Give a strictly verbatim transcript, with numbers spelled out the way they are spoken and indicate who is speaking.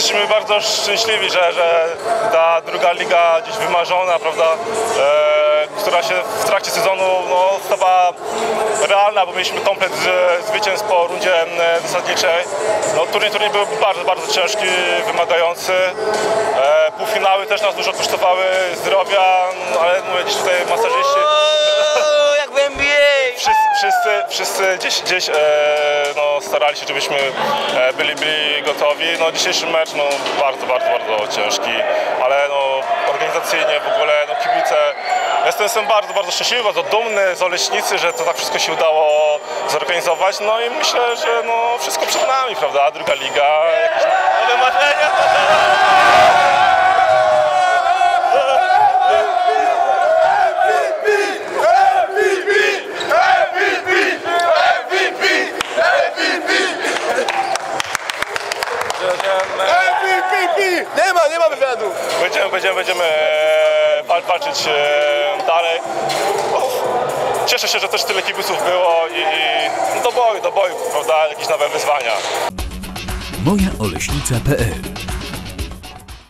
Speaker 1: jesteśmy bardzo szczęśliwi, że, że ta druga liga gdzieś wymarzona, prawda, e, która się w trakcie sezonu no, stawała realna, bo mieliśmy komplet z, zwycięstw po rundzie zasadniczej. No, turniej, turniej był bardzo, bardzo ciężki, wymagający. E, półfinały też nas dużo kosztowały zdrowia, no, ale mówię, gdzieś tutaj masażyści.
Speaker 2: Jak w N B A!
Speaker 1: Wszyscy, wszyscy, wszyscy gdzieś, gdzieś e, no, starali się, żebyśmy e, byli, byli gotowi. No, dzisiejszy mecz no, bardzo, bardzo, bardzo ciężki, ale no, organizacyjnie w ogóle no, kibice. Jestem, jestem bardzo, bardzo szczęśliwy, bardzo dumny z Oleśnicy, że to tak wszystko się udało zorganizować. No i myślę, że no, wszystko przed nami, prawda? Druga liga, jakieś nowe marzenia.
Speaker 2: Nie ma, nie ma wywiadu!
Speaker 1: Będziemy, będziemy, będziemy walczyć dalej. Cieszę się, że też tyle kibiców było i, i no do boju, do boju, prawda, jakieś nowe wyzwania.
Speaker 3: moja oleśnica kropka p l